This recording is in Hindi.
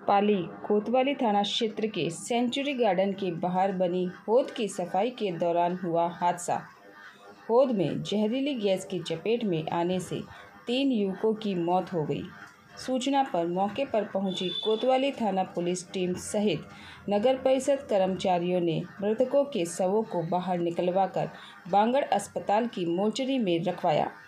पाली कोतवाली थाना क्षेत्र के सेंचुरी गार्डन के बाहर बनी हौद की सफाई के दौरान हुआ हादसा। हौद में जहरीली गैस की चपेट में आने से 3 युवकों की मौत हो गई। सूचना पर मौके पर पहुंची कोतवाली थाना पुलिस टीम सहित नगर परिषद कर्मचारियों ने मृतकों के शवों को बाहर निकलवाकर बांगड़ अस्पताल की मोर्चरी में रखवाया।